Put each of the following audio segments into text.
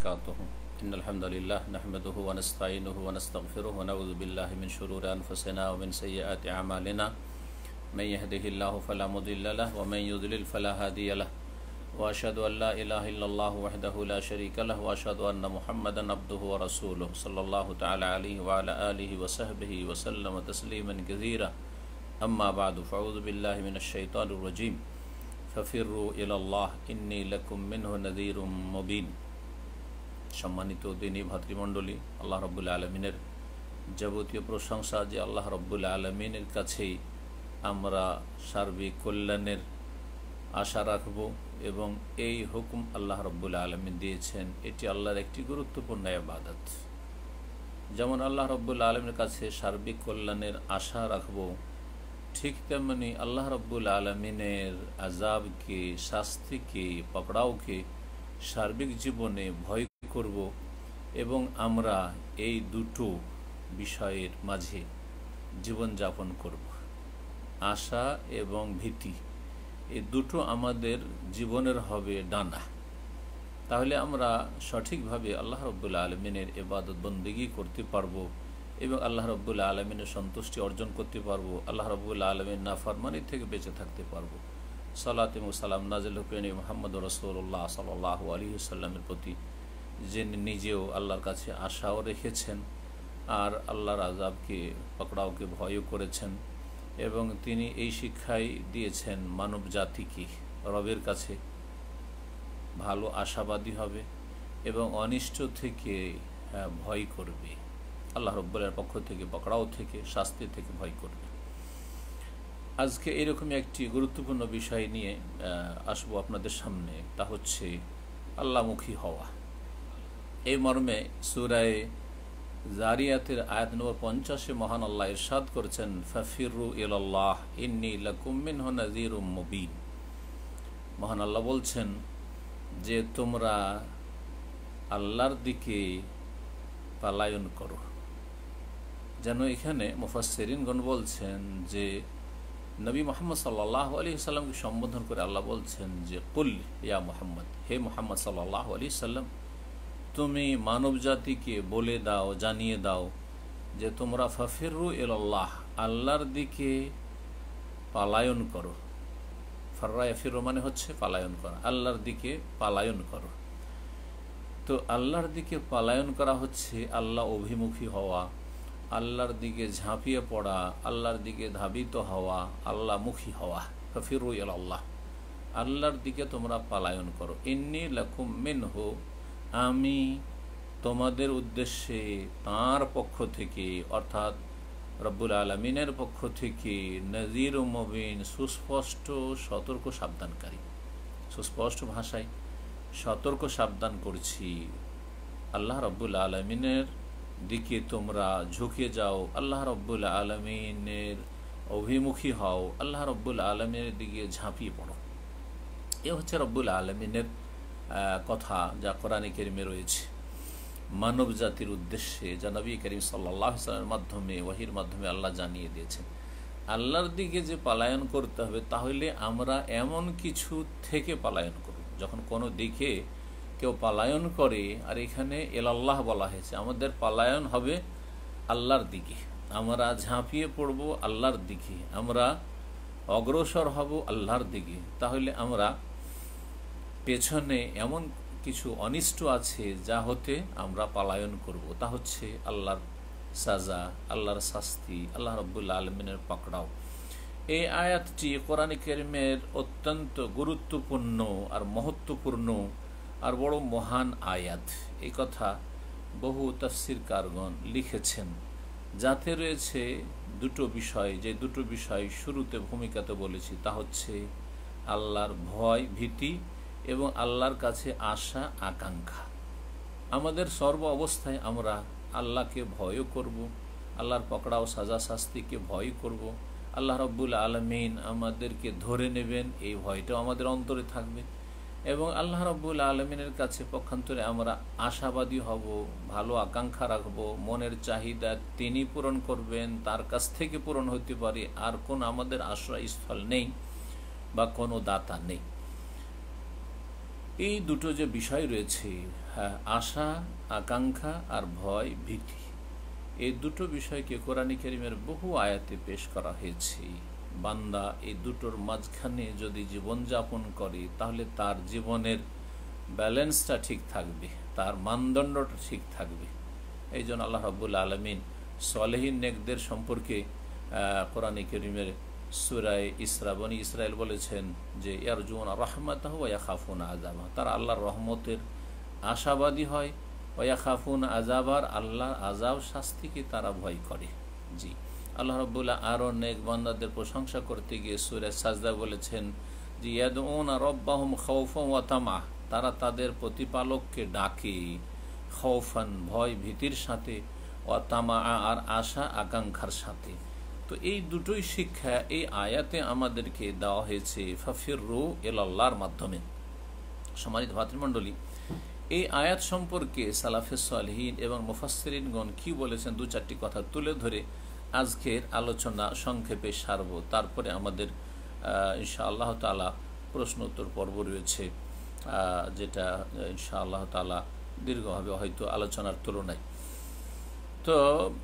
وبركاته إن الحمد لله نحمده ونستعينه ونستغفره ونعوذ بالله من شرور أنفسنا ومن سيئات أعمالنا من يهده الله فلا مضل له ومن يضلل فلا هادي له وأشهد أن لا إله إلا الله وحده لا شريك له وأشهد أن محمدا عبده ورسوله صلى الله تعالى عليه وعلى آله وصحبه وسلم تسليما كثيرا أما بعد فأعوذ بالله من الشيطان الرجيم ففروا إلى الله إني لكم منه نذير مبين। সম্মানিত দিনী ভাতৃমণ্ডলী, আল্লাহ রব্বুল আলমিনের যাবতীয় প্রশংসা যে আল্লাহ রব্বুল আলমিনের কাছেই আমরা সার্বিক কল্যাণের আশা রাখব এবং এই হুকুম আল্লাহ রব্বুল আলমিন দিয়েছেন, এটি আল্লাহর একটি গুরুত্বপূর্ণ ইবাদত। যেমন আল্লাহ রব্বুল আলমিনের কাছে সার্বিক কল্যাণের আশা রাখব, ঠিক তেমনি আল্লাহ রব্বুল আলমিনের আযাবকে, শাস্তিকে, পাকড়াওকে সার্বিক জীবনে ভয় করব এবং আমরা এই দুটো বিষয়ের মাঝে জীবনযাপন করব। আশা এবং ভীতি, এই দুটো আমাদের জীবনের হবে ডানা। তাহলে আমরা সঠিকভাবে আল্লাহ রব্বুল আলমিনের ইবাদত বন্দেগী করতে পারবো এবং আল্লাহ রব্বুল আলমিনের সন্তুষ্টি অর্জন করতে পারবো, আল্লাহ রব্বুল আলমিন নাফরমানি থেকে বেঁচে থাকতে পারবো। সালাত এবং সালাম নাজিল হুকেন মুহাম্মদ রাসূলুল্লাহ সাল্লাল্লাহু আলাইহি ওয়াসাল্লামের প্রতি, যিনি নিজেও আল্লাহর কাছে আশাও রেখেছেন আর আল্লাহর আযাবকে, পাকড়াওকে ভয়ও করেছেন এবং তিনি এই শিক্ষাই দিয়েছেন মানব জাতিকে রবের কাছে ভালো আশাবাদী হবে এবং অনিষ্ট থেকে ভয় করবে, আল্লাহ রব্বুলের পক্ষ থেকে, পাকড়াও থেকে, শাস্তি থেকে ভয় করবে। আজকে এরকমই একটি গুরুত্বপূর্ণ বিষয় নিয়ে আসবো আপনাদের সামনে, তা হচ্ছে আল্লাহমুখী হওয়া। এই মর্মে সূরা যারিয়াতের আয়াত নম্বর 50 মহান আল্লাহ ইরশাদ করেছেন, ফাফিরু ইলাল্লাহ ইন্নী লাকুম মিনহু নাযীরুম মুবিন। মহান আল্লাহ বলছেন যে তোমরা আল্লাহর দিকে পলায়ন করো। যেন এখানে মুফাসসিরিনগণ বলছেন যে নবী মুহাম্মদ সাল্লাল্লাহু আলাইহি সাল্লামকে সম্বোধন করে আল্লাহ বলছেন যে কুল ইয়া মুহাম্মদ, হে মুহাম্মদ সাল্লাল্লাহু আলাইহি সাল্লাম, তুমি মানব জাতিকে বলে দাও, জানিয়ে দাও যে তোমরা ফাফিরু ইলাল্লাহ, আল্লাহর দিকে পলায়ন করো। ফাররা ইয়াফিরু মানে হচ্ছে পলায়ন করা, আল্লাহর দিকে পলায়ন করো। তো আল্লাহর দিকে পলায়ন করা হচ্ছে আল্লাহ অভিমুখী হওয়া, আল্লাহর দিকে ঝাঁপিয়ে পড়া, আল্লাহর দিকে ধাবিত হওয়া, আল্লাহমুখী হওয়া। ফাফিরু ইলাল্লাহ, আল্লাহর দিকে তোমরা পলায়ন করো। ইন্নী লাকুম মিনহু, আমি তোমাদের উদ্দেশ্যে তাঁর পক্ষ থেকে, অর্থাৎ রব্বুল আলমিনের পক্ষ থেকে নাযীর মুবিন, সুস্পষ্ট সতর্ক সাবধানকারী, সুস্পষ্ট ভাষায় সতর্ক সাবধান করছি। আল্লাহ রব্বুল আলমিনের দিকে তোমরা ঝুঁকে যাও, আল্লাহ রব্বুল আলমিনের অভিমুখী হও, আল্লাহ রব্বুল আলমিনের দিকে ঝাঁপিয়ে পড়ো। এ হচ্ছে রব্বুল আলমিনের কথা, যা কোরআনে কারিমে রয়েছে মানব জাতির উদ্দেশ্যে, যা নবী করিম সাল্লাল্লাহু আলাইহি ওয়াসাল্লামের মাধ্যমে, ওহীর মাধ্যমে আল্লাহ জানিয়ে দিয়েছেন। আল্লাহর দিকে যে পলায়ন করতে হবে, তাহলে আমরা এমন কিছু থেকে পলায়ন করব। যখন কোনো দিকে কেউ পলায়ন করে, আর এখানে ইলাল্লাহ বলা হয়েছে, আমাদের পলায়ন হবে আল্লাহর দিকে, আমরা ঝাঁপিয়ে পড়ব আল্লাহর দিকে, আমরা অগ্রসর হব আল্লাহর দিকে। তাহলে আমরা পেছনে এমন কিছু অনিষ্ট আছে যা হতে আমরা পলায়ন করব, তা হচ্ছে আল্লাহর সাজা, আল্লাহর শাস্তি, আল্লাহ রাব্বুল আলামিনের পাকড়াও। এই আয়াতটি কোরআনে কারিমের অত্যন্ত গুরুত্বপূর্ণ আর মহত্বপূর্ণ আর বড় মহান আয়াত। এই কথা বহু তাফসীরকারগণ লিখেছেন, যাতে রয়েছে দুটো বিষয়, যে দুটো বিষয় শুরুতে ভূমিকাতে বলেছি, তা হচ্ছে আল্লাহর ভয়, ভীতি এবং আল্লাহর কাছে আশা, আকাঙ্ক্ষা। আমাদের সর্ব অবস্থায় আমরা আল্লাহকে ভয়ও করব, আল্লাহর পাকড়াও, সাজা, শাস্তিকে ভয় করব। আল্লাহ রাব্বুল আলামিন আমাদেরকে ধরে নেবেন, এই ভয়টাও আমাদের অন্তরে থাকবে এবং আল্লাহ রাব্বুল আলামিনের কাছে পক্ষান্তরে আমরা আশাবাদী হব, ভালো আকাঙ্ক্ষা রাখব, মনের চাহিদা তিনি পূরণ করবেন, তার কাছ থেকে পূরণ হতে পারে, আর কোন আমাদের আশ্রয়স্থল নেই বা কোনো দাতা নেই। এই দুটো যে বিষয় রয়েছে, হ্যাঁ, আশা আকাঙ্ক্ষা আর ভয় ভীতি, এই দুটো বিষয়কে কোরআনে কারীমের বহু আয়াতে পেশ করা হয়েছে। বান্দা এই দুটোর মাঝখানে যদি জীবনযাপন করে তাহলে তার জীবনের ব্যালেন্সটা ঠিক থাকবে, তার মানদণ্ডটা ঠিক থাকবে। এই জন্য আল্লাহ রাব্বুল আলামিন সালেহীন নেকদের সম্পর্কে কোরআনে কারীমের সূরা ইসরা বনী ইসরাইল বলেছেন যে ইয়ারজুনা রাহমাতাহু ওয়া ইয়াখাফুনা আযাবা, তারা আল্লাহর রহমতের আশাবাদী হয়, ওয়া ইয়াখাফুনা আযাবার আল্লাহর আযাব শাস্তিকে তারা ভয় করে। জি, আল্লাহ রাব্বুল আরও নেক বান্দাদের প্রশংসা করতে গিয়ে সূরা সাজদা বলেছেন যে ইয়াদউনা রাব্বাহুম খাউফান ওয়া তামা, তারা তাদের প্রতিপালককে ডাকে খৌফান ভয় ভীতির সাথে, ওয়া তামা আর আশা আকাঙ্ক্ষার সাথে। তো এই দুটোই শিক্ষা এই আয়াতে আমাদেরকে দেওয়া হয়েছে ফাফিরু ইলাল্লাহর মাধ্যমে। সম্মানিত ভাতৃমণ্ডলী, এই আয়াত সম্পর্কে সালাফে সালেহীন এবং মুফাসসিরিনগণ কি বলেছেন দু চারটি কথা তুলে ধরে আজকের আলোচনা সংক্ষেপে সারব। তারপরে আমাদের ইনশাআল্লাহ তাআলা প্রশ্ন উত্তর পর্ব রয়েছে, যেটা ইনশাআল্লাহ তাআলা দীর্ঘ হবে হয়তো আলোচনার তুলনায়। তো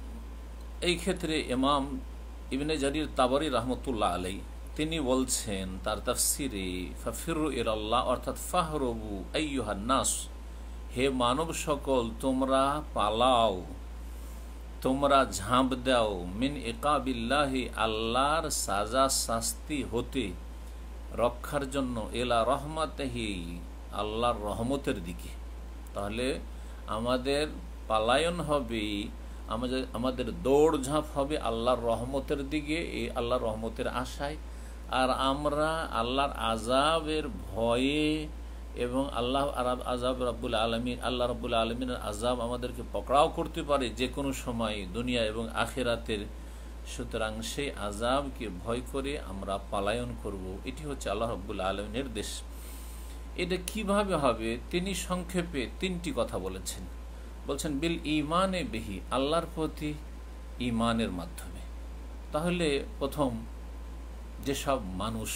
এই ক্ষেত্রে ইমাম ইবনে জারির তাবরি রাহমাতুল্লাহ আলাই তিনি বলছেন তার তাফসিরে ফাফিরু ইলাল্লাহ অর্থাৎ ফাহরবু আইয়ুহান নাস, হে মানব সকল তোমরা পালাও, তোমরা ঝাঁপ দাও, মিন ইকাবিল্লাহি আল্লাহর সাজা শাস্তি হতে রক্ষার জন্য, এলা রহমাতিহি আল্লাহর রহমতের দিকে। তাহলে আমাদের পালায়ন হবে, আমাদের দৌড়ঝাঁপ হবে আল্লাহর রহমতের দিকে, এই আল্লাহর রহমতের আশায়। আর আমরা আল্লাহর আযাবের ভয়ে এবং আল্লাহ আযাব রাব্বুল আলামিন, আল্লাহ রাব্বুল আলামিনের আযাব আমাদেরকে পকড়াও করতে পারে যে কোনো সময় দুনিয়া এবং আখিরাতের। সুতরাং সেই আযাবকে ভয় করে আমরা পালায়ন করব, এটি হচ্ছে আল্লাহ রাব্বুল আলামিনের নির্দেশ। এটা কিভাবে হবে তিনি সংক্ষেপে তিনটি কথা বলেছেন। বলছেন বিল ঈমানে বিহি, আল্লাহর প্রতি ঈমানের মাধ্যমে। তাহলে প্রথম যেসব মানুষ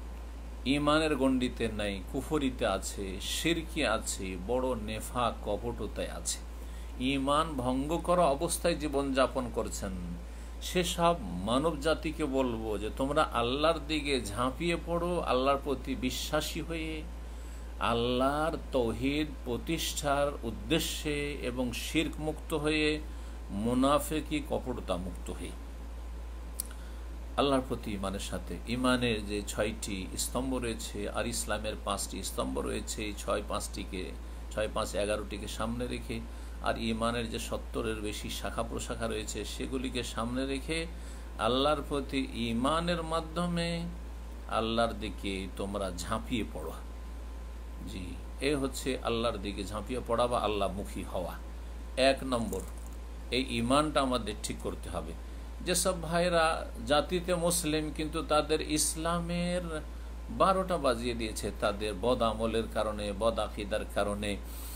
ঈমানের গণ্ডিতে নাই, কুফরিতে আছে, শিরকি আছে, বড় নেফাক কপটতায় আছে, ঈমান ভঙ্গ করা অবস্থায় জীবনযাপন করছেন, সেসব মানব জাতিকে বলবো যে তোমরা আল্লাহর দিকে ঝাঁপিয়ে পড়ো, আল্লাহর প্রতি বিশ্বাসী হয়ে আল্লাহর তৌহিদ প্রতিষ্ঠার উদ্দেশ্যে এবং শিরক মুক্ত হয়ে, মুনাফিকি কপটতা মুক্ত হয়ে আল্লাহর প্রতি ইমানের সাথে। ইমানের যে 6টি স্তম্ভ রয়েছে আর ইসলামের 5টি স্তম্ভ রয়েছে, 6-5-11টিকে সামনে রেখে, আর ইমানের যে 70-এর বেশি শাখা প্রশাখা রয়েছে সেগুলিকে সামনে রেখে আল্লাহর প্রতি ইমানের মাধ্যমে আল্লাহর দিকে তোমরা ঝাঁপিয়ে পড়ো। জি, এ হচ্ছে আল্লাহর দিকে ঝাঁপিয়ে পড়া বা আল্লাহমুখী হওয়া। 1 নম্বর, এই ইমানটা আমাদের ঠিক করতে হবে। যেসব ভাইরা জাতিতে মুসলিম কিন্তু তাদের ইসলামের 12টা বাজিয়ে দিয়েছে তাদের বদ আমলের কারণে, বদ আকিদার কারণে,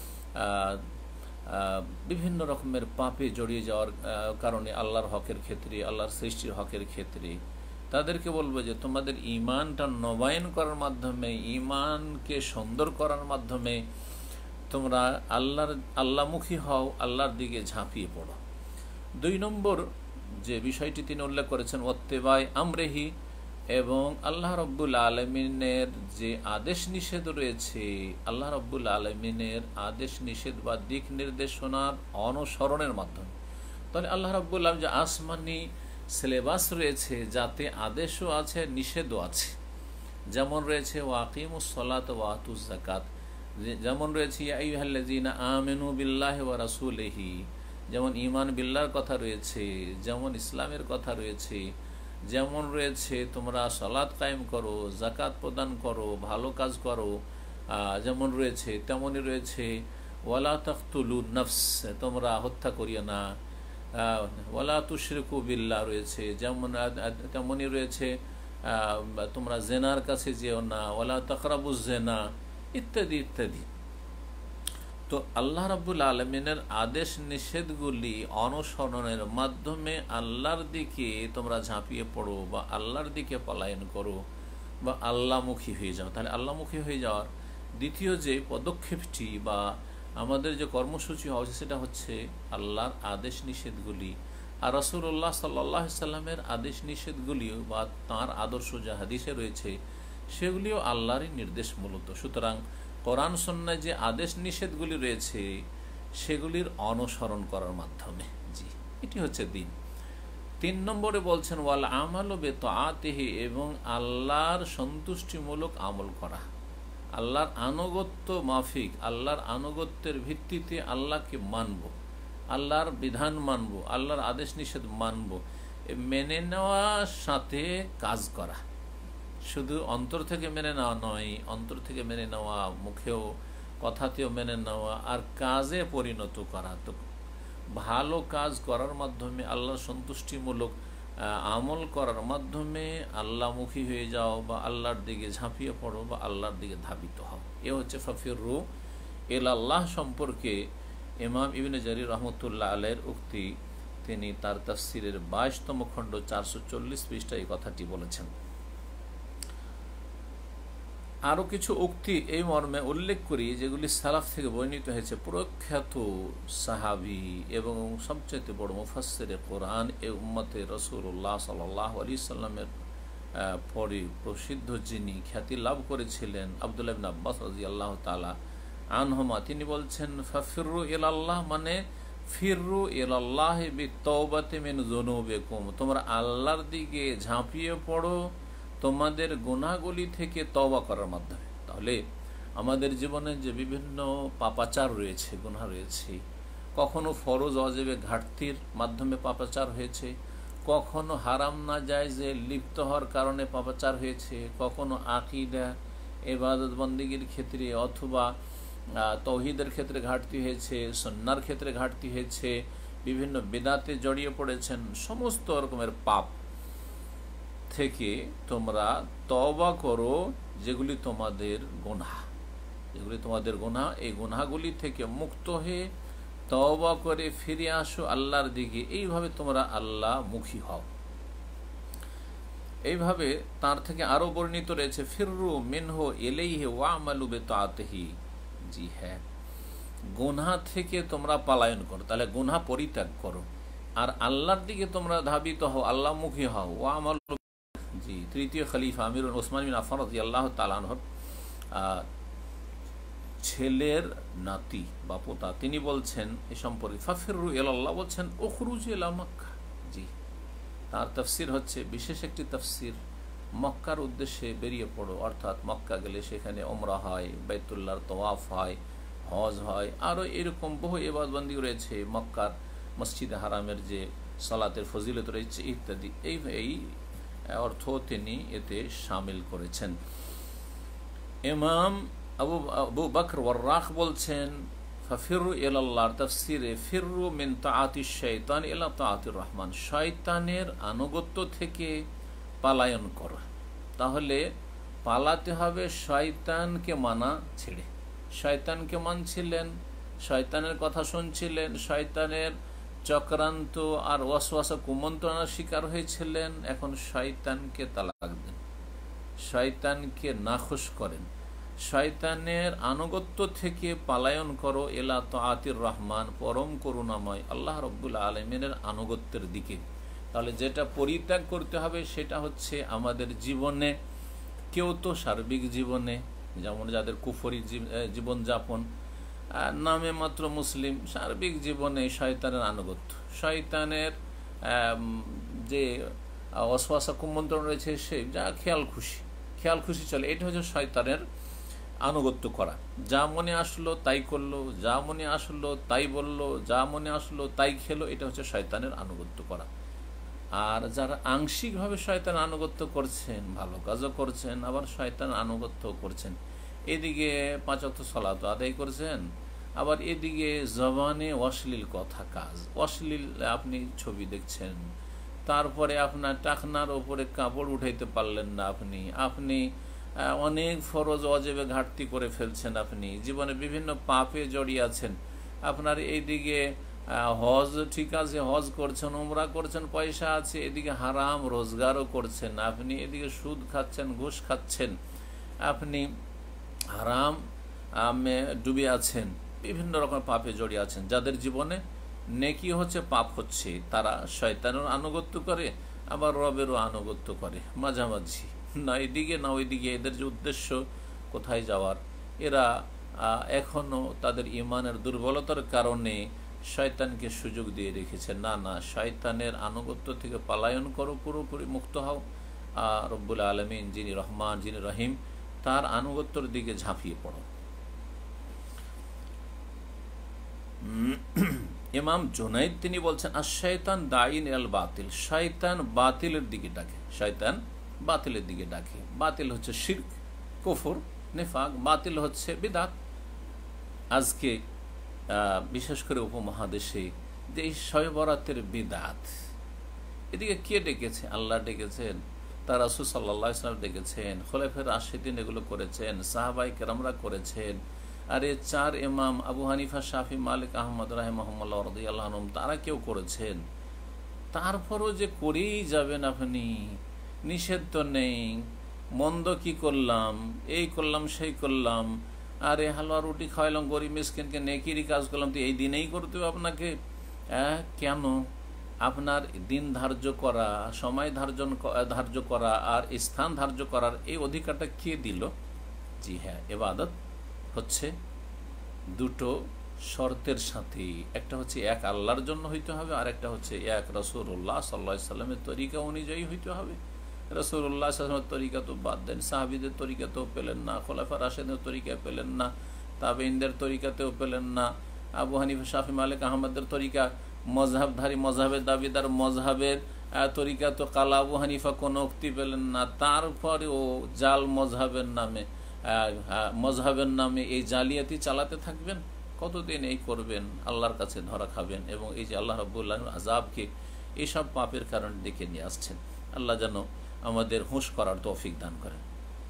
বিভিন্ন রকমের পাপে জড়িয়ে যাওয়ার কারণে, আল্লাহর হকের ক্ষেত্রে, আল্লাহর সৃষ্টির হকের ক্ষেত্রে, তাদেরকে বলবো যে তোমাদের ইমানটা নবায়ন করার মাধ্যমে, ইমানকে সুন্দর করার মাধ্যমে তোমরা আল্লাহমুখী হও, আল্লাহর দিকে ঝাঁপিয়ে পড়ো। 2 নম্বর যে বিষয়টি তিনি উল্লেখ করেছেন ওয়াত্তিবাই আমরিহি, এবং আল্লাহ রাব্বুল আলামিনের যে আদেশ নিষেধ রয়েছে, আল্লাহ রাব্বুল আলামিনের আদেশ নিষেধ বা দিক নির্দেশনার অনুসরণের মাধ্যমে। তাহলে আল্লাহ রাব্বুল আলামিন যে আসমানি সিলেবাস রয়েছে যাতে আদেশও আছে নিষেধও আছে, যেমন রয়েছে ওয়াকিমুস সালাত ওয়া আতুজ যাকাত, যেমন রয়েছে ইয়া আইয়ুহাল্লাযীনা আমানু বিল্লাহি ওয়া রাসূলিহি, যেমন ঈমান বিল্লাহর কথা রয়েছে, যেমন ইসলামের কথা রয়েছে, যেমন রয়েছে তোমরা সালাত কায়েম করো, যাকাত প্রদান করো, ভালো কাজ করো, যেমন রয়েছে তেমনই রয়েছে ওয়ালা তাকতুলুন নাফস, তোমরা হত্যা করিও না, ওয়ালা তুশরিকু বিল্লাহ রয়েছে, যেমন তেমনই রয়েছে তোমরা জেনার কাছে যেও না, ওয়ালা তাকরাবুজ জেনা, ইত্যাদি ইত্যাদি। তো আল্লাহ রাব্বুল আলামিনের আদেশ নিষেধগুলি অনুসরণের মাধ্যমে আল্লাহর দিকে তোমরা ঝাঁপিয়ে পড়ো বা আল্লাহর দিকে পলায়ন করো বা আল্লাহমুখী হয়ে যাও। তাহলে আল্লাহমুখী হয়ে যাওয়ার দ্বিতীয় যে পদক্ষেপটি বা আমাদের যে কর্মসূচি হওয়া উচিত সেটা হচ্ছে আল্লাহর আদেশ নিষেধগুলি আর রাসূলুল্লাহ সাল্লাল্লাহু আলাইহি সাল্লামের আদেশ নিষেধগুলিও বা তাঁর আদর্শ যা হাদিসে রয়েছে সেগুলিও আল্লাহরই নির্দেশ মূলত। সুতরাং কোরআন সুন্নাহয় যে আদেশ নিষেধগুলি রয়েছে সেগুলির অনুসরণ করার মাধ্যমে, জি, এটি হচ্ছে দিন। 3 নম্বরে বলছেন ওয়াল আমালু বিতাআতিহি, এবং আল্লাহর সন্তুষ্টিমূলক আমল করা, আল্লাহর আনুগত্য মাফিক, আল্লাহর আনুগত্যের ভিত্তিতে আল্লাহকে মানব, আল্লাহর বিধান মানব, আল্লাহর আদেশ নিষেধ মানব, মেনে নেওয়ার সাথে কাজ করা। শুধু অন্তর থেকে মেনে নেওয়া নয়, অন্তর থেকে মেনে নেওয়া, মুখেও কথাতেও মেনে নেওয়া, আর কাজে পরিণত করা। তো ভালো কাজ করার মাধ্যমে, আল্লাহর সন্তুষ্টিমূলক আমল করার মাধ্যমে আল্লাহমুখী হয়ে যাও বা আল্লাহর দিকে ঝাঁপিয়ে পড়ো বা আল্লাহর দিকে ধাবিত হও। এ হচ্ছে ফাফিরু ইলাল্লাহ সম্পর্কে ইমাম ইবনে জারির রহমতুল্লাহ আলাইহির উক্তি। তিনি তার তাফসিরের 22তম খণ্ড 440 পৃষ্ঠায় এই কথাটি বলেছেন। আরও কিছু উক্তি এই মর্মে উল্লেখ করি যেগুলি সালাফ থেকে বর্ণিত হয়েছে। প্রখ্যাত সাহাবী এবং সবচেয়ে বড় মুফাসসিরে কোরআন এ উম্মতে রাসূলুল্লাহ সাল্লাল্লাহু আলাইহি সাল্লামের পরে প্রসিদ্ধ যিনি খ্যাতি লাভ করেছিলেন আব্দুল্লাহ ইবনে আব্বাস রাদিয়াল্লাহু তাআলা আনহুমা, তিনি বলছেন ফাফিরু ইলাল্লাহ মানে ফিরু ইলাল্লাহি বিত্তাওবাতি মিন যুনুবিকুম, তোমরা আল্লাহর দিকে ঝাঁপিয়ে পড়ো তোমাদের গুনাহগুলি থেকে তওবা করার মাধ্যমে। তাহলে আমাদের জীবনে যে বিভিন্ন পাপাচার রয়েছে, গুনাহ রয়েছে, কখনো ফরজ ওয়াজিবে ঘাটতির মাধ্যমে পাপাচার হয়েছে, কখনো হারাম না জায়েজে লিপ্ত হওয়ার কারণে পাপাচার হয়েছে, কখনো আকীদা ইবাদত বন্দেগীর ক্ষেত্রে অথবা তৌহিদের ক্ষেত্রে ঘাটতি হয়েছে, সুন্নাহর ক্ষেত্রে ঘাটতি হয়েছে, বিভিন্ন বিদআতে জড়িয়ে পড়েছেন। সমস্ত রকমের পাপ থেকে তোমরা তওবা করো, যেগুলি তোমাদের গুনাহ, যেগুলি তোমাদের গুনাহ, এই গুনাহগুলি থেকে মুক্ত হয়ে তওবা করে ফিরে আসো আল্লাহর দিকে। এইভাবে তোমরা আল্লাহ মুখী হও। এইভাবে তার থেকে আরো বর্ণিত রয়েছে ফিররু মিনহু ইলাইহি ওয়া'মালু বিতাআতিহি, জি হ্যাঁ, গুনাহ থেকে তোমরা পলায়ন করো, তাহলে গুনাহ পরিত্যাগ করো আর আল্লাহর দিকে তোমরা ধাবিত হও, আল্লাহমুখী হও। ওয়া'মালু, জি, তৃতীয় খলিফা আমিরুল ওসমান বিন আফফান রাদিয়াল্লাহু তাআলা আনহু ছেলের নাতি বা পোতা, তিনি বলছেন এ সম্পর্কে ফাফিরু ইলাল্লাহ, বলছেন উখরুজু ইলা মক্কা, জি, তার তাফসির হচ্ছে বিশেষ একটি তাফসির, মক্কার উদ্দেশ্যে বেরিয়ে পড়ো, অর্থাৎ মক্কা গেলে সেখানে উমরা হয়, বাইতুল্লাহর তওয়াফ হয়, হজ হয়, আরও এরকম বহু ইবাদত বন্দেগী রয়েছে, মক্কার মসজিদে হারামের যে সালাতের ফজিলত রয়েছে ইত্যাদি। এই অর্থ তিনি এতে শামিল করেছেন। ইমাম আবু বকর ওয়াররাক বলছেন ফাফিরু ইলাল্লাহর তাফসিরে ফিরু মিন তাআতিশ শাইতান ইলা তাআতির রহমান, শয়তানের আনুগত্য থেকে পালায়ন করা। তাহলে পালাতে হবে শয়তানকে মানা ছেড়ে। শয়তানকে মানছিলেন, শয়তানের কথা শুনছিলেন, শয়তানের চক্রান্ত আর ওয়াসওয়াসা কুমন্ত্রণার শিকার হয়েছিলেন, এখন শয়তানকে তালাক দেন, শয়তানকে নাখোশ করেন, শয়তানের আনুগত্য থেকে পালায়ন করো ইলা তাআতির রহমান, পরম করুণাময় আল্লাহ রাব্বুল আলামিনের আনুগত্যের দিকে। তাহলে যেটা পরিত্যাগ করতে হবে সেটা হচ্ছে আমাদের জীবনে, কেউ তো সার্বিক জীবনে, যেমন যাদের কুফরি জীবনযাপন, নামে মাত্র মুসলিম, সার্বিক জীবনে শয়তানের আনুগত্য, শয়তানের যে ওয়াসওয়াসা কুমন্ত্রণ রয়েছে সে যা খেয়াল খুশি চলে, এটা হচ্ছে শয়তানের আনুগত্য করা। যা মনে আসলো তাই করলো, যা মনে আসলো তাই বললো, যা মনে আসলো তাই খেলো, এটা হচ্ছে শয়তানের আনুগত্য করা। আর যারা আংশিকভাবে শয়তান আনুগত্য করছেন, ভালো কাজও করছেন, আবার শয়তান আনুগত্য করছেন, এদিকে 5 ওয়াক্ত সালাত আদায় করছেন, আবার এদিকে জবানে অশ্লীল কথা কাজ, অশ্লীল আপনি ছবি দেখছেন, তারপরে আপনার টাকনার ওপরে কাপড় উঠাইতে পারলেন না, আপনি অনেক ফরজ ওয়াজিবে ঘাটতি করে ফেলছেন, আপনি জীবনে বিভিন্ন পাপে জড়িয়ে আছেন, আপনার এইদিকে হজ ঠিক আছে, হজ করছেন, উমরা করছেন, পয়সা আছে, এদিকে হারাম রোজগারও করছেন, আপনি এদিকে সুদ খাচ্ছেন, ঘুষ খাচ্ছেন, আপনি হারাম ডুবে আছেন, বিভিন্ন রকম পাপে জড়িয়ে আছেন, যাদের জীবনে নেকি হচ্ছে পাপ হচ্ছে, তারা শয়তানের আনুগত্য করে আবার রবেরও আনুগত্য করে, মাঝামাঝি, না এদিকে না ওইদিকে। এদের যে উদ্দেশ্য কোথায় যাওয়ার, এরা এখনও তাদের ইমানের দুর্বলতার কারণে শয়তানকে সুযোগ দিয়ে রেখেছে। না না, শয়তানের আনুগত্য থেকে পলায়ন করো, পুরোপুরি মুক্ত হও। রব্বুল আলমিন যিনি রহমান, যিনি রহিম, তার আনুগত্যের দিকে ঝাঁপিয়ে পড়ো। ইমাম জুনাইদ তিনি বলছেন, আর শয়তান দাইন আল বাতিল, শয়তান বাতিলের দিকে ডাকে, শয়তান বাতিলের দিকে ডাকে। বাতিল হচ্ছে শিরক, কুফর, নেফাক, বাতিল হচ্ছে বিদআত। আজকে বিশেষ করে উপমহাদেশে যে এই শবে বরাতের বিদআত, এদিকে কে ডেকেছে? আল্লাহ ডেকেছেন, তার রাসূল সাল্লাল্লাহু আলাইহি ওয়াসাল্লাম ডেকেছেন, খোলাফায়ে রাশিদিন এগুলো করেছেন, সাহাবায়ে কেরামরা করেছেন। আর এই চার ইমাম আবু হানিফা, শাফি, মালিক, আহমদ রাহিমাহুল্লাহ রাদিয়াল্লাহু আনহুম, তারা কেউ করেছেন। তারপরও যে করেই যাবেন আপনি, নিষেধ তো নেই। মন্দ কি করলাম, এই করলাম সেই করলাম, আরে হালুয়া রুটি খাওয়াইলাম গরিব মিসকিনকে, নেকিরই কাজ করলাম, তো এই দিনেই করতে হবে আপনাকে? কেন? আপনার দিন ধার্য করা, সময় ধার্য করা আর স্থান ধার্য করার এই অধিকারটা কে দিল? জি হ্যাঁ, ইবাদত হচ্ছে দুটো শর্তের সাথে। একটা হচ্ছে এক আল্লাহর জন্য হইতে হবে, আর একটা হচ্ছে এক রাসূলুল্লাহ সাল্লাল্লাহু আলাইহি সাল্লামের তরিকা অনুযায়ী হইতে হবে। রাসূলুল্লাহ সাল্লাল্লাহু আলাইহি ওয়াসাল্লামের তরিকা তো বাদ দেন, সাহাবীদের তরিকাতেও পেলেন না, খোলাফায়ে রাশিদিনের তরিকা পেলেন না, তাবেঈনদের তরিকাতেও পেলেন না, আবু হানিফা, শাফি, মালিক, আহমদের তরিকা, মযহাবধারী, মযহাবের দাবিদার মযহাবের তরিকা তো কালা আবু হানিফা কোনো উক্তি পেলেন না। তারপরেও জাল মযহাবের নামে এই জালিয়াতি চালাতে থাকবেন, কতদিন এই করবেন? আল্লাহর কাছে ধরা খাবেন। এবং এই যে আল্লাহ রাব্বুল আলামিন আযাবকে এইসব পাপের কারণে ডেকে নিয়ে আসছেন। আল্লাহ যেন আমাদের হুঁশ করার তৌফিক দান করেন।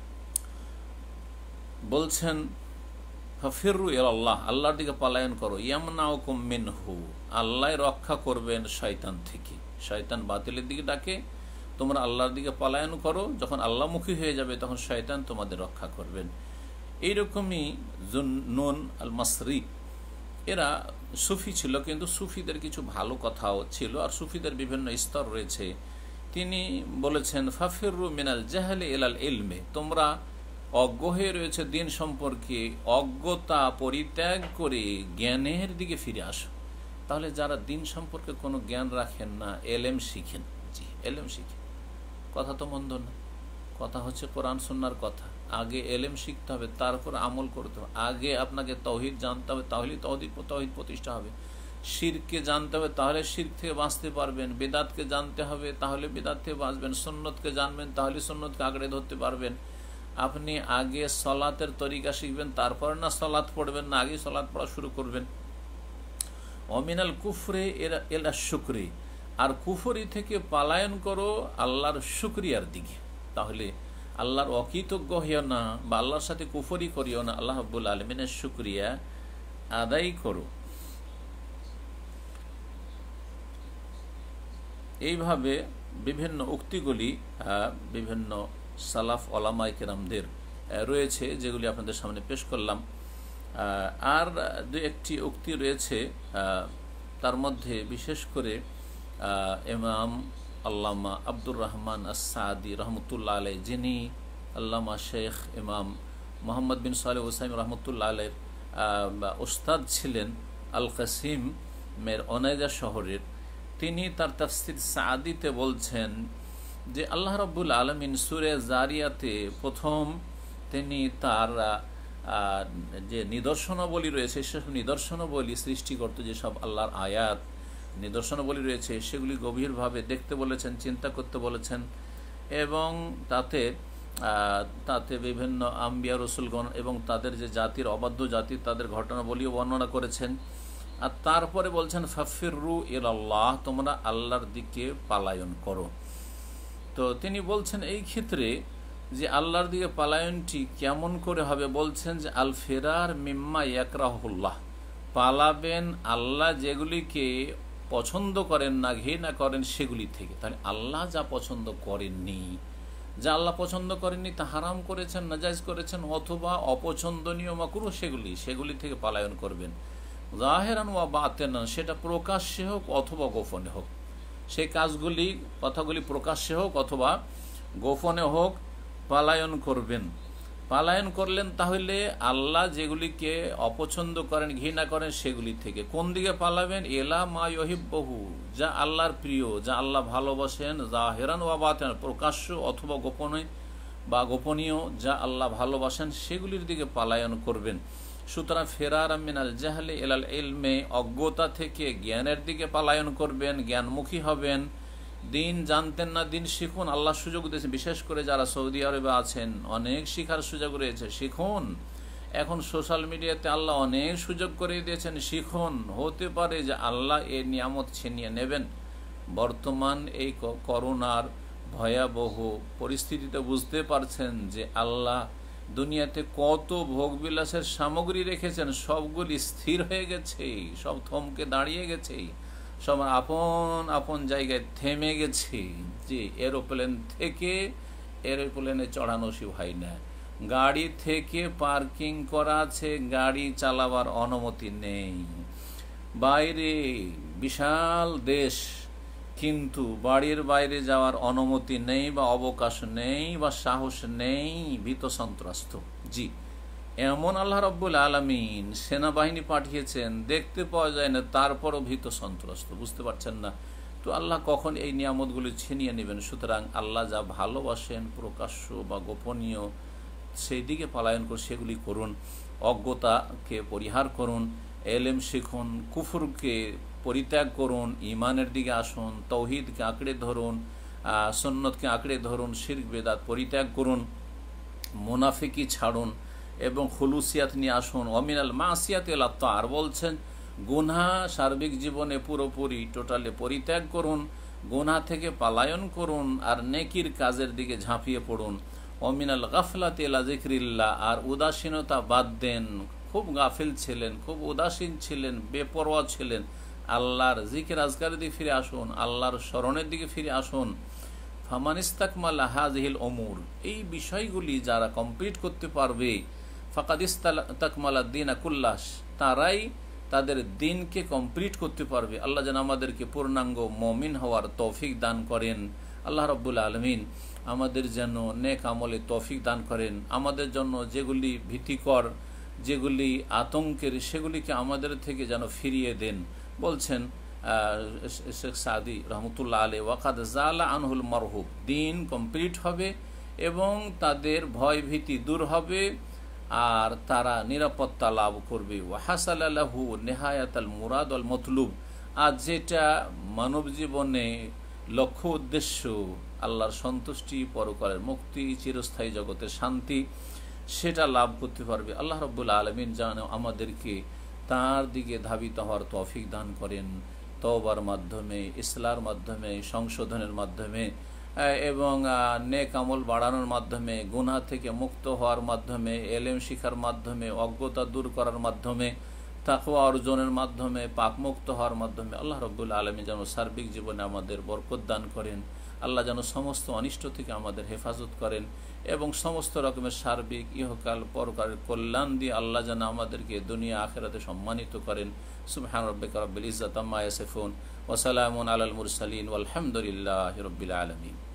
বলছেন, ফাফিরু ইলাল্লাহ, আল্লাহর দিকে পলায়ন করো, ইয়ামনাউকুম মিনহু, আল্লাহ রক্ষা করবেন শয়তান থেকে। শয়তান বাতিলের দিকে ডাকে, তোমরা আল্লাহর দিকে পলায়ন করো। যখন আল্লাহমুখী হয়ে যাবে তখন শয়তান তোমাদের রক্ষা করবেন। এইরকমই জুন্নুন আল মাসরি, এরা সুফি ছিল, কিন্তু সুফিদের কিছু ভালো কথাও ছিল, আর সুফিদের বিভিন্ন স্তর রয়েছে। তিনি বলেছেন, ফাফিরু মিনাল জাহলি ইলাল ইলমে, তোমরা অজ্ঞ হয়ে রয়েছে দিন সম্পর্কে, অজ্ঞতা পরিত্যাগ করে জ্ঞানের দিকে ফিরে আসো। তাহলে যারা দিন সম্পর্কে কোনো জ্ঞান রাখেন না, এলেম শিখেন। জি, এলেম শিখেন। কথা তো মন্দ না, কথা হচ্ছে কোরআন সুন্নাহর কথা। আগে এলেম শিখতে হবে, তারপর আমল করতে হবে। আগে আপনাকে তাওহীদ জানতে হবে, তাহলে তাওহীদ প্রতিষ্ঠা হবে। শিরককে জানতে হবে, তাহলে শিরক থেকে বাঁচতে পারবেন। বিদআতকে জানতে হবে, তাহলে বিদআত থেকে বাঁচবেন। সুন্নতকে জানবেন, তাহলে সুন্নতকে আঁকড়ে ধরতে পারবেন। আপনি আগে সলাতের তরিকা শিখবেন, তারপরে না সলাত পড়বেন, না আগে সলাত পড়া শুরু করবেন। অমিনাল কুফরে এলা শুকরি, আর কুফরি থেকে পালায়ন করো আল্লাহর শুকরিয়ার দিকে। তাহলে আল্লাহর অকৃতজ্ঞ হইও না, বা আল্লাহর সাথে কুফরি করিও না, আল্লাহ রাব্বুল আলামিনের শুকরিয়া আদায় করো। এইভাবে বিভিন্ন উক্তিগুলি বিভিন্ন সালাফ ওলামায়ে কেরামদের রয়েছে, যেগুলি আপনাদের সামনে পেশ করলাম। আর দু একটি উক্তি রয়েছে, তার মধ্যে বিশেষ করে ইমাম আল্লামা আব্দুর রহমান আস-সাদি রহমতুল্লাহ আলাইহ, যিনি আল্লামা শেখ ইমাম মোহাম্মদ বিন সালেহ উসাইম রহমতুল্লাহ আলাইহির ওস্তাদ ছিলেন, আল কাসিমের ওনাইজা শহরের, তিনি তার তাফসির সাদিতে বলছেন যে আল্লাহ রাব্বুল আলামিন সূরা জারিয়াতে প্রথম তিনি তার যে নিদর্শনাবলী রয়েছে, সেসব নিদর্শনাবলী সৃষ্টিকর্ত যেসব আল্লাহর আয়াত নিদর্শনাবলী রয়েছে, সেগুলি গভীরভাবে দেখতে বলেছেন, চিন্তা করতে বলেছেন, এবং তাতে বিভিন্ন আম্বিয়া রসুলগণ এবং তাদের যে জাতির অবাধ্য জাতি, তাদের ঘটনাবলীও বর্ণনা করেছেন। আর তারপরে বলছেন, ফাফিরু ইলাল্লাহ, তোমরা আল্লাহর দিকে পালায়ন করো। তো তিনি বলছেন এই ক্ষেত্রে যে আল্লাহর দিকে পালায়নটি কেমন করে হবে, বলছেন যে আল ফিরার মিম্মা ইয়াকরাহুল্লাহ, পালাবেন আল্লাহ যেগুলিকে পছন্দ করেন না, ঘৃণা করেন সেগুলি থেকে। তাহলে আল্লাহ যা পছন্দ করেননি যা আল্লাহ পছন্দ করেননি তা হারাম করেছেন, নাজায়েজ করেছেন, অথবা অপছন্দনীয় মাকরুহ সেগুলি থেকে পালায়ন করবেন। জাহেরান ওয়া বাতেনান, সেটা প্রকাশ্যে হোক অথবা গোপনে হোক, সেই কথাগুলি প্রকাশ্যে হোক অথবা গোপনে হোক পালায়ন করবেন। পালায়ন করলেন তাহলে আল্লাহ যেগুলিকে অপছন্দ করেন, ঘৃণা করেন সেগুলি থেকে। কোন দিকে পালাবেন? এলা মা ইউহিব্বুহু, যা আল্লাহর প্রিয়, যা আল্লাহ ভালোবাসেন, জাহিরান ওয়া বাতিনান, প্রকাশ্য অথবা গোপনে বা গোপনীয়, যা আল্লাহ ভালোবাসেন সেগুলির দিকে পালায়ন করবেন। সুতরাং ফেরার মিনাল জাহলি ইলাল ইলমে, অজ্ঞতা থেকে জ্ঞানের দিকে পালায়ন করবেন, জ্ঞানমুখী হবেন। দিন জানতেন না, দিন শিখুন, আল্লাহ সুযোগ দিয়েছেন। বিশেষ করে যারা সৌদি আরবে আছেন অনেক শিখার সুযোগ রয়েছে, শিখুন। এখন সোশ্যাল মিডিয়াতে আল্লাহ অনেক সুযোগ করে দিয়েছেন, শিখুন। হতে পারে যে আল্লাহ এই নিয়ামত ছিনিয়ে নেবেন। বর্তমান এই করোনার ভয়াবহ পরিস্থিতিতে বুঝতে পারছেন যে আল্লাহ দুনিয়াতে কত ভোগবিলাসের সামগ্রী রেখেছেন, সবগুলি স্থির হয়ে গেছে, সব থমকে দাঁড়িয়ে গেছে, সব আপন আপন জায়গায় থেমে গেছে। যে এরোপ্লেনে চড়ানো হয় না, গাড়ি থেকে পার্কিং করা আছে, গাড়ি চালাবার অনুমতি নেই। বাইরে বিশাল দেশ, কিন্তু বাড়ির বাইরে যাওয়ার অনুমতি নেই বা অবকাশ নেই বা সাহস নেই, ভীত সন্ত্রস্ত। জি, এমন আল্লাহ রাব্বুল আলামিন সেনাবাহিনী পাঠিয়েছেন, দেখতে পাওয়া যায় না, তারপরও ভীত সন্ত্রস্ত। বুঝতে পারছেন না? তো আল্লাহ কখন এই নিয়ামতগুলি ছিনিয়ে নেবেন? সুতরাং আল্লাহ যা ভালোবাসেন, প্রকাশ্য বা গোপনীয়, সেই দিকে পালায়ন করে সেগুলি করুন। অজ্ঞতাকে পরিহার করুন, এলেম শিখুন, কুফরকে পরিত্যাগ করুন, ইমানের দিকে আসুন, তৌহিদকে আঁকড়ে ধরুন, সুন্নতকে আঁকড়ে ধরুন, শিরক বেদাত পরিত্যাগ করুন, মুনাফিকি ছাড়ুন এবং খুলুসিয়াত নিয়ে আসুন। ওয়ামিনাল মাসিয়াত ইলা তাআর, বলছেন গুনাহ সার্বিক জীবনে পুরোপুরি টোটালি পরিত্যাগ করুন, গুনাহ থেকে পালায়ন করুন আর নেকির কাজের দিকে ঝাঁপিয়ে পড়ুন। ওয়ামিনাল গাফলাত ইলা যিকরিল্লাহ, আর উদাসীনতা বাদ দেন। খুব গাফিল ছিলেন, খুব উদাসীন ছিলেন, বেপরোয়া ছিলেন, আল্লাহর জিকির আজকারের দিকে ফিরে আসুন, আল্লাহর স্মরণের দিকে ফিরে আসুন। ফামান ইস্তাকমালা হাযিহিল উমুর, এই বিষয়গুলি যারা কমপ্লিট করতে পারবে, ফাকাদ ইস্তাকমালা দীনা কুল্লাহ, তারাই তাদের দিনকে কমপ্লিট করতে পারবে। আল্লাহ যেন আমাদেরকে পূর্ণাঙ্গ মুমিন হওয়ার তৌফিক দান করেন। আল্লাহ রাব্বুল আলামিন আমাদের যেন নেক আমলে তৌফিক দান করেন। আমাদের জন্য যেগুলি ভীতিকর, যেগুলি আতঙ্কের, সেগুলিকে আমাদের থেকে যেন ফিরিয়ে দেন। বলছেন শেখ সাদি রহমতুল্লাহ আলাইহি, ওয়াকাদ জালা আনহুল মারহুব, দিন কমপ্লিট হবে এবং তাদের ভয় ভীতি দূর হবে আর তারা নিরাপত্তা লাভ করবে। ওয়াহাসালা লাহু নিহায়াতাল মুরাদ ওয়াল মতলুব, আর যেটা মানব জীবনে লক্ষ্য উদ্দেশ্য, আল্লাহর সন্তুষ্টি, পরকালের মুক্তি, চিরস্থায়ী জগতের শান্তি, সেটা লাভ করতে পারবে। আল্লাহ রাব্বুল আলামিন যেন আমাদেরকে তার দিকে ধাবিত হওয়ার তৌফিক দান করেন, তওবার মাধ্যমে, ইসলার মাধ্যমে, সংশোধনের মাধ্যমে এবং নেক আমল বাড়ানোর মাধ্যমে, গুনাহ থেকে মুক্ত হওয়ার মাধ্যমে, এলেম শিখার মাধ্যমে, অজ্ঞতা দূর করার মাধ্যমে, তাকওয়া অর্জনের মাধ্যমে, পাকমুক্ত হওয়ার মাধ্যমে আল্লাহ রাব্বুল আলামিন যেন সার্বিক জীবনে আমাদের বরকত দান করেন। আল্লাহ যেন সমস্ত অনিষ্ট থেকে আমাদের হেফাজত করেন এবং সমস্ত রকমের সার্বিক ইহকাল পরকালের কল্যাণ দিয়ে আল্লাহ যেন আমাদেরকে দুনিয়া আখিরাতে সম্মানিত করেন। সুবহান রাব্বিকা রাব্বিল ইজ্জাতি আম্মা ইয়াসিফুন ওয়া সালামুন আলাল মুরসালিন ওয়ালহামদুলিল্লাহি রাব্বিল আলামিন।